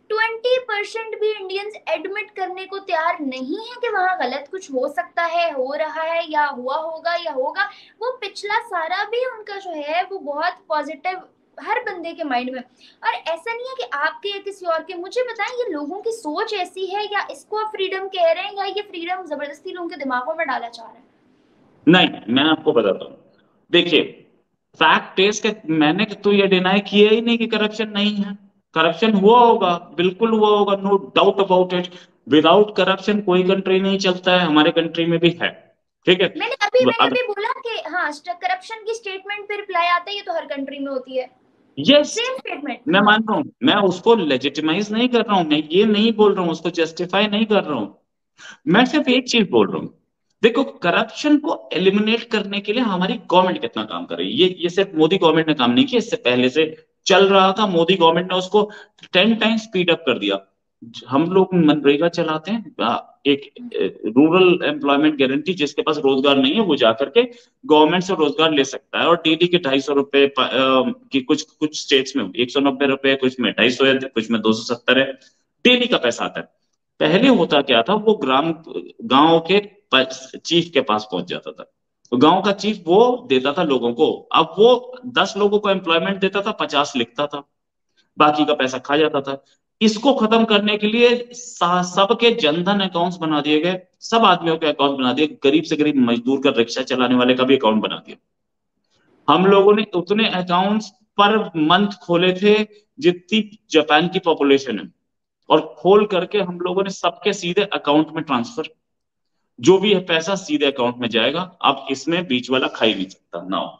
[SPEAKER 2] 20% भी इंडियंस एडमिट करने को तैयार नहीं है कि वहां गलत कुछ हो सकता है, हो रहा है, या हुआ होगा या होगा। वो पिछला सारा भी उनका जो है वो बहुत पॉजिटिव हर बंदे के माइंड में। और ऐसा नहीं है कि आपके या किसी और के, मुझे बताएं ये लोगों की सोच ऐसी है या इसको आप फ्रीडम कह रहे हैं या ये फ्रीडम जबरदस्ती लोगों के दिमागों में डाला चाह रहे हैं?
[SPEAKER 1] नहीं, मैं आपको बताता हूँ। देखिए, फैक्ट इज कि मैंने तो ये डिनाई किया ही नहीं कि करप्शन नहीं है। करप्शन हुआ होगा, बिल्कुल हुआ होगा, no doubt about it. Without corruption कोई कंट्री नहीं चलता है, हमारे कंट्री में भी है, ठीक है।
[SPEAKER 2] मैंने
[SPEAKER 1] अगर
[SPEAKER 2] अभी बोला कि हाँ, करप्शन की स्टेटमेंट पे रिप्लाई आता है, ये तो हर कंट्री में होती है,
[SPEAKER 1] यस,
[SPEAKER 2] सेम स्टेटमेंट।
[SPEAKER 1] मैं
[SPEAKER 2] हाँ,
[SPEAKER 1] मान रहा हूं, मैं उसको लेजिटिमाइज नहीं कर रहा हूं, मैं ये नहीं बोल रहा हूं, उसको जस्टिफाई नहीं कर रहा हूं। मैं सिर्फ एक चीज बोल रहा हूँ, देखो करप्शन को एलिमिनेट करने के लिए हमारी गवर्नमेंट कितना काम कर रही है। ये सिर्फ मोदी गवर्नमेंट ने काम नहीं किया, इससे पहले से चल रहा था। मोदी गवर्नमेंट ने उसको 10 टाइम्स स्पीड अप कर दिया। हम लोग मनरेगा चलाते हैं, एक रूरल एम्प्लॉयमेंट गारंटी, जिसके पास रोजगार नहीं है वो जाकर के गवर्नमेंट से रोजगार ले सकता है, और डेली के 250 रुपए की, कुछ कुछ स्टेट्स में 190 रुपए, कुछ में 250 है, कुछ में 270 है, डेली का पैसा आता है। पहले होता क्या था, वो गांव के चीफ के पास पहुंच जाता था, तो गांव का चीफ वो देता था लोगों को। अब वो 10 लोगों को एम्प्लॉयमेंट देता था, 50 लिखता था, बाकी का पैसा खा जाता था। इसको खत्म करने के लिए सबके जनधन अकाउंट्स बना दिए गए, सब आदमियों के अकाउंट बना दिए, गरीब से गरीब मजदूर का, रिक्शा चलाने वाले का भी अकाउंट बना दिया। हम लोगों ने उतने अकाउंट्स पर मंथ खोले थे जितनी जापान की पॉपुलेशन है, और खोल करके हम लोगों ने सबके सीधे अकाउंट में ट्रांसफर, जो भी है पैसा सीधे अकाउंट में जाएगा। अब इसमें बीच वाला खा ही नहीं सकता। Now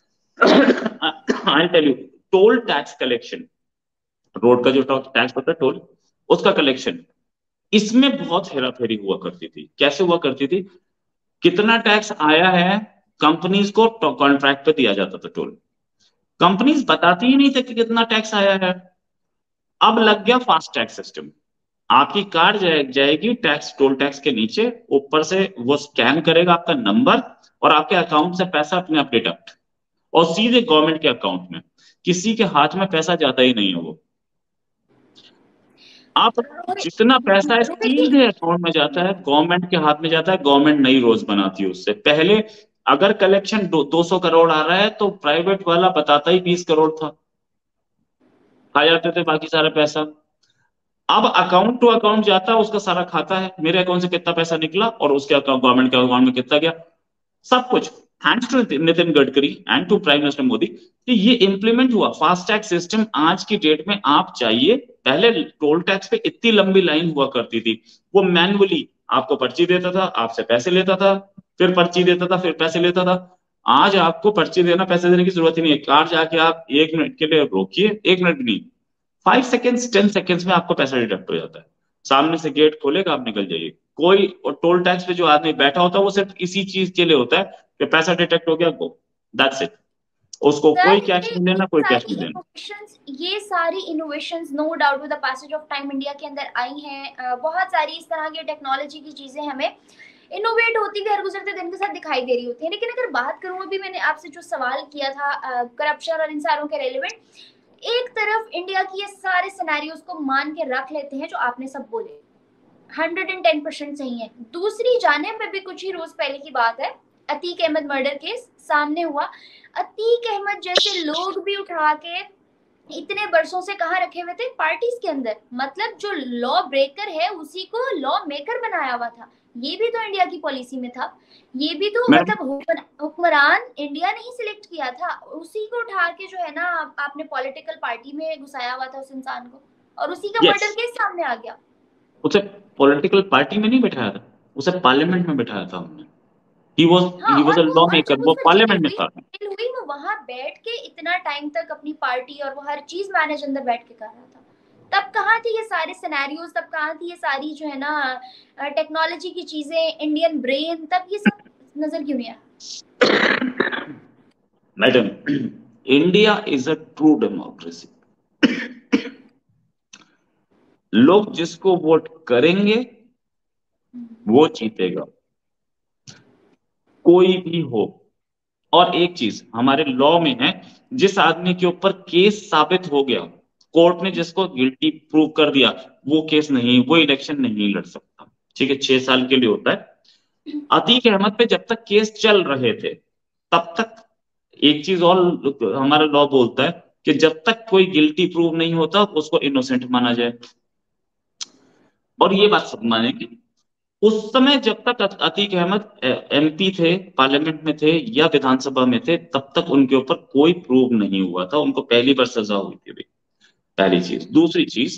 [SPEAKER 1] I tell you, toll tax collection, road का जो टैक्स होता है टोल, उसका कलेक्शन, इसमें बहुत हेरा फेरी हुआ करती थी। कैसे हुआ करती थी, कितना टैक्स आया है कंपनीज को कॉन्ट्रैक्ट पे दिया जाता था टोल, कंपनीज बताती ही नहीं थे कि कितना टैक्स आया है। अब लग गया फास्ट टैक्स सिस्टम, आपकी कार जाएगी टैक्स, टोल टैक्स के नीचे, ऊपर से वो स्कैन करेगा आपका नंबर, और आपके अकाउंट से पैसा अपने आप डिडक्ट, और सीधे गवर्नमेंट के अकाउंट में, किसी के हाथ में पैसा जाता ही नहीं है वो। आप
[SPEAKER 2] रोहित
[SPEAKER 1] जितना पैसा है
[SPEAKER 2] रोहित जी,
[SPEAKER 1] सीधे अकाउंट में जाता है, गवर्नमेंट के हाथ में जाता है, गवर्नमेंट नई रोज बनाती है उससे। पहले अगर कलेक्शन 200 करोड़ आ रहा है तो प्राइवेट वाला बताता ही 20 करोड़ था, खा जाते थे बाकी सारा पैसा। अब अकाउंट टू अकाउंट जाता है, उसका सारा खाता है, मेरे अकाउंट से कितना पैसा निकला और उसके अकाउंट, गवर्नमेंट के अकाउंट में कितना गया, सब कुछ। Thanks to Nitin Gadkari and to prime minister Modi कि ये इंप्लीमेंट हुआ फास्ट टैक्स सिस्टम। आज की डेट में आप चाहिए, पहले टोल टैक्स पे इतनी लंबी लाइन हुआ करती थी, वो मैनुअली आपको पर्ची देता था, आपसे पैसे लेता था, फिर पर्ची देता था, फिर पैसे लेता था। आज आपको पर्ची देना, पैसे देने की जरूरत ही नहीं है। कार जाके आप 1 मिनट के लिए रोकिए, 1 मिनट भी नहीं, 5 सेकेंड्स 10 सेकेंड्स में आपको पैसा डिडक्ट हो जाता है। सामने से गेट खोलेगा, आप निकल जाइए। कोई, और टोल टैक्स पे जो आदमी बैठा होता है वो सिर्फ इसी चीज के लिए होता है कि पैसा डिटेक्ट हो गया, गो, दैट्स इट। उसको कोई
[SPEAKER 2] सर
[SPEAKER 1] कैश नहीं देना, कोई कैश नहीं देना।
[SPEAKER 2] ये सारी innovations no doubt with the passage of time India के अंदर आई हैं। बहुत सारी इस तरह की टेक्नोलॉजी की चीजें हमें इनोवेट होती भी हर गुजरते दिन के साथ दिखाई दे रही होती है। लेकिन अगर बात करूं, अभी मैंने आपसे जो सवाल किया था करप्शन और इन सारों के रेलिवेंट, एक तरफ इंडिया की ये सारे सिनेरियोज को मान के रख लेते हैं जो आपने सब बोले, 110% सही है। दूसरी जानिब में भी कुछ ही रोज पहले की बात है, अतीक अहमद मर्डर केस सामने हुआ। अतीक अहमद जैसे लोग भी उठा के इतने बरसों से कहाँ रखे हुए थे, पार्टीज के अंदर। मतलब जो लॉ ब्रेकर है उसी को लॉ मेकर बनाया हुआ था। ये भी तो इंडिया की पॉलिसी में था। ये भी तो मतलब हुक्मरान इंडिया ने ही सिलेक्ट किया था, उसी को उठा के जो है ना आपने पॉलिटिकल पार्टी में घुसाया हुआ था उस इंसान को, और उसी का मर्डर केस सामने आ गया।
[SPEAKER 1] उसे पॉलिटिकल पार्टी में नहीं बैठाया था, उसे पार्लियामेंट में बैठाया था हमने। he was a law maker, वो पार्लियामेंट में था।
[SPEAKER 2] हुई वो वहां बैठ के इतना टाइम तक अपनी पार्टी और वो हर चीज मैनेज अंदर बैठ के कर रहा था। तब कहाँ थी ये सारे सिनेरियोज, तब कहाँ थी ये सारी जो है ना टेक्नोलॉजी की चीजें, इंडियन ब्रेन, तब ये सब नजर क्यों नहीं आया?
[SPEAKER 1] Madam, India is a true democracy. लोग जिसको वोट करेंगे वो जीतेगा, कोई भी हो। और एक चीज हमारे लॉ में है, जिस आदमी के ऊपर केस साबित हो गया, कोर्ट ने जिसको गिल्टी प्रूव कर दिया, वो केस नहीं, वो इलेक्शन नहीं लड़ सकता। ठीक है, 6 साल के लिए होता है। अतीक अहमद पे जब तक केस चल रहे थे तब तक, एक चीज और हमारा लॉ बोलता है कि जब तक कोई गिल्टी प्रूव नहीं होता उसको इनोसेंट माना जाए। और ये बात सब मानेंगे। उस समय जब तक अतीक अहमद एमपी थे, पार्लियामेंट में थे या विधानसभा में थे, तब तक उनके ऊपर कोई प्रूव नहीं हुआ था, उनको पहली बार सजा हुई थी भाई। पहली चीज। दूसरी चीज,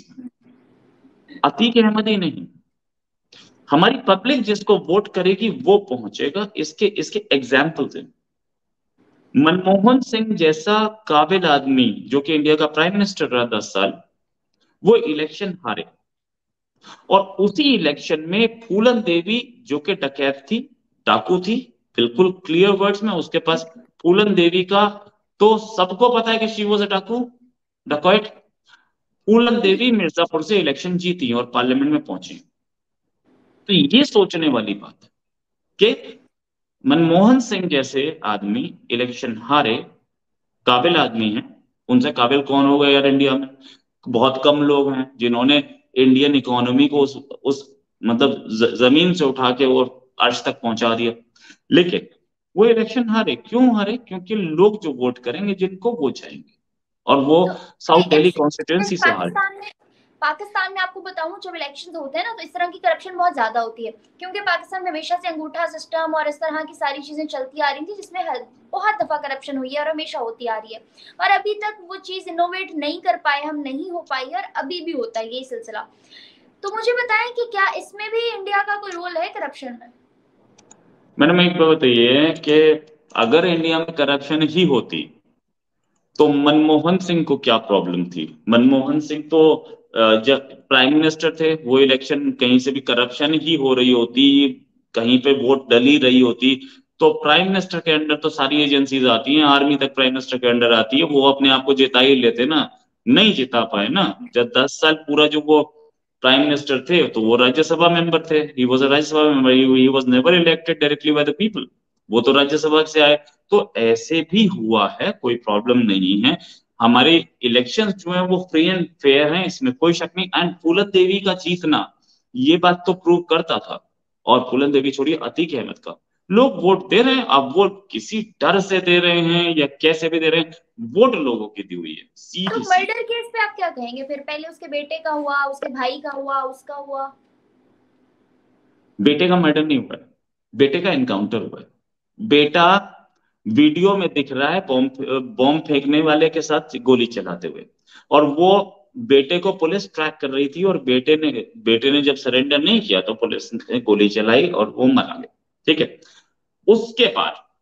[SPEAKER 1] अतीक अहमद ही नहीं, हमारी पब्लिक जिसको वोट करेगी वो पहुंचेगा। इसके इसके एग्जाम्पल्स हैं। मनमोहन सिंह जैसा काबिल आदमी जो कि इंडिया का प्राइम मिनिस्टर रहा 10 साल, वो इलेक्शन हारे। और उसी इलेक्शन में फूलन देवी जो कि डकैत थी, डाकू थी, बिल्कुल क्लियर वर्ड्स में उसके पास, फूलन देवी का तो सबको पता है कि शी वॉज अ डाकू, डकैत। फूलन देवी मिर्जापुर से इलेक्शन जीती और पार्लियामेंट में पहुंची। तो ये सोचने वाली बात है कि मनमोहन सिंह जैसे आदमी इलेक्शन हारे, काबिल आदमी हैं। उनसे काबिल कौन होगा यार इंडिया में? बहुत कम लोग हैं जिन्होंने इंडियन इकोनॉमी को उस मतलब जमीन से उठा के वो अर्श तक पहुंचा दिया। लेकिन वो इलेक्शन हारे। क्यों हारे? क्योंकि लोग जो वोट करेंगे जिनको वो चाहेंगे, और वो
[SPEAKER 2] तो
[SPEAKER 1] साउथ दिल्ली कॉन्स्टिट्यूंसी से हारे।
[SPEAKER 2] पाकिस्तान में आपको बताऊं, जब इलेक्शन होते हैं ना तो इस तरह की करप्शन बहुत ज्यादा होती है, क्योंकि पाकिस्तान में हमेशा से अंगूठा सिस्टम और इस तरह की सारी चीजें चलती आ रही थी, जिसमें बहुत दफा करप्शन हुई है और हमेशा होती आ रही है। और अभी तक वो चीज इनोवेट नहीं कर पाए हम, नहीं हो पाई, और अभी भी होता है यही सिलसिला। तो मुझे बताएं कि क्या इसमें भी इंडिया का कोई रोल है करप्शन में?
[SPEAKER 1] मैंने एक बात बताइए कि अगर इंडिया में करप्शन ही होती तो मनमोहन सिंह को क्या प्रॉब्लम थी? मनमोहन सिंह तो जब प्राइम मिनिस्टर थे, वो इलेक्शन कहीं से भी करप्शन ही हो रही होती, कहीं पे वोट डली रही होती, तो प्राइम मिनिस्टर के अंडर तो सारी एजेंसीज आती हैं, आर्मी तक प्राइम मिनिस्टर के अंडर आती है, वो अपने आप को जिता ही लेते ना। नहीं जिता पाए ना। जब 10 साल पूरा जो वो प्राइम मिनिस्टर थे तो वो राज्यसभा मेंबर थे, he was a Rajya Sabha member, he was never elected directly by the people, वो तो राज्यसभा से आए। तो ऐसे भी हुआ है, कोई प्रॉब्लम नहीं है। हमारे इलेक्शंस जो है वो फ्री एंड फेयर हैं, इसमें कोई शक नहीं। एंड फूलन देवी का जीतना ये बात तो प्रूव करता था। और फूलन देवी छोड़िए, अतीक अहमद का, लोग वोट दे रहे हैं। अब वो किसी डर से दे रहे हैं या कैसे भी दे रहे हैं, वोट लोगों की दी हुई है,
[SPEAKER 2] तो
[SPEAKER 1] सीधी सी।
[SPEAKER 2] मर्डर केस पे आप क्या कहेंगे फिर? पहले उसके बेटे का हुआ, उसके भाई का हुआ, उसका हुआ।
[SPEAKER 1] बेटे का मर्डर नहीं हुआ है, बेटे का एनकाउंटर हुआ है। बेटा वीडियो में दिख रहा है बॉम्ब बॉम्ब फेंकने वाले के साथ गोली चलाते हुए, और वो बेटे को पुलिस ट्रैक कर रही थी, और बेटे ने जब सरेंडर नहीं किया तो पुलिस ने गोली चलाई और वो मारा गया। ठीक है। उसके बाद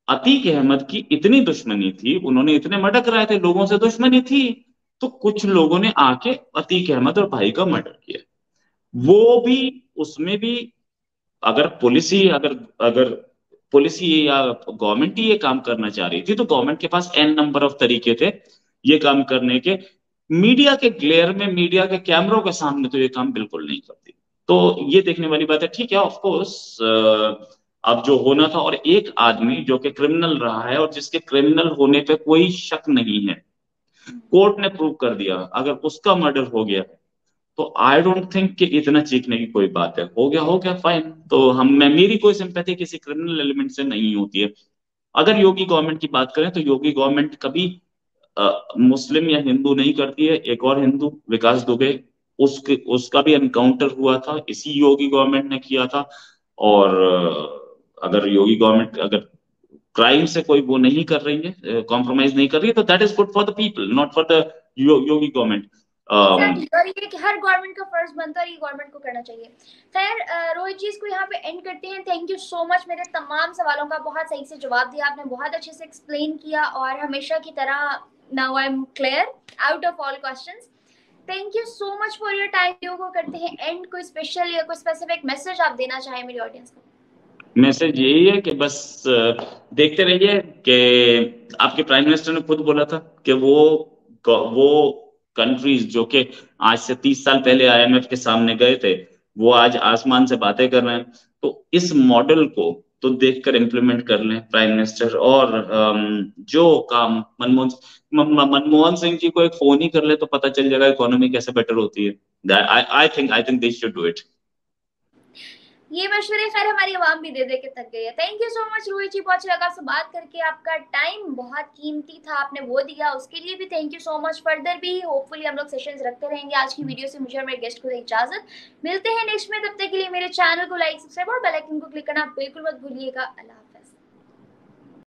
[SPEAKER 1] अतीक अहमद की इतनी दुश्मनी थी, उन्होंने इतने मर्डर कराए थे, लोगों से दुश्मनी थी, तो कुछ लोगों ने आके अतीक अहमद और भाई का मर्डर किया। वो भी, उसमें भी अगर पुलिस ही अगर अगर पुलिस ही या गवर्नमेंट ही ये काम करना चाह रही थी, तो गवर्नमेंट के पास एन नंबर ऑफ तरीके थे ये काम करने के। मीडिया के ग्लेयर में, मीडिया के कैमरों के सामने तो ये काम बिल्कुल नहीं करती। तो ये देखने वाली बात है। ठीक है, ऑफ कोर्स अब जो होना था, और एक आदमी जो कि क्रिमिनल रहा है और जिसके क्रिमिनल होने पे कोई शक नहीं है, कोर्ट ने प्रूव कर दिया, अगर उसका मर्डर हो गया, तो आई डोंट थिंक कि इतना चीखने की कोई बात है। हो गया फाइन। तो मेरी कोई सिंपैथी किसी क्रिमिनल एलिमेंट से नहीं होती है। अगर योगी गवर्नमेंट की बात करें, तो योगी गवर्नमेंट कभी मुस्लिम या हिंदू नहीं करती है। एक और हिंदू, विकास दुबे, उसका भी एनकाउंटर हुआ था, इसी योगी गवर्नमेंट ने किया था। और अगर योगी गवर्नमेंट अगर क्राइम से कोई वो नहीं कर रही है, कॉम्प्रोमाइज नहीं कर रही है, तो that is good for the people, not for the Yogi government.
[SPEAKER 2] Exactly और ये कि हर गवर्नमेंट का फर्ज बनता है, ये गवर्नमेंट को करना चाहिए। खैर रोहित जी, इसको यहाँ पे एंड करते हैं। थैंक यू सो मच, मेरे तमाम सवालों का बहुत सही से जवाब दिया आपने, बहुत अच्छे से एक्सप्लेन किया, और हमेशा की तरह now I am clear out of all questions. Thank you so much for your time. Video को करते हैं एंड। कोई स्पेशल या कोई स्पेसिफिक मैसेज आप देना चाहें मेरी ऑडियंस को?
[SPEAKER 1] मैसेज यही है कि बस देखते रहिए कि आपके प्राइम मिनिस्टर ने खुद बोला था कि वो कंट्रीज जो कि आज से 30 साल पहले आईएमएफ के सामने गए थे, वो आज आसमान से बातें कर रहे हैं। तो इस मॉडल को तो देखकर इम्प्लीमेंट कर लें प्राइम मिनिस्टर। और जो काम मनमोहन सिंह जी को एक फोन ही कर ले तो पता चल जाएगा इकोनॉमी कैसे बेटर होती है। I think they should do it.
[SPEAKER 2] ये मशवरे खैर हमारी आवाम भी दे दे के थक गई है। Thank you so much Rohit ji, बहुत अच्छा लगा आपसे बात करके। आपका टाइम बहुत कीमती था, आपने वो दिया, उसके लिए भी thank you so much. Further भी होपफुली हम लोग सेशंस रखते रहेंगे। आज की वीडियो से मुझे और मेरे गेस्ट को इजाजत। मिलते हैं नेक्स्ट में, तब तक के लिए मेरे चैनल को लाइक, सब्सक्राइब और बेल आइकन को क्लिक करना बिल्कुल मत भूलिएगा। अल्लाह।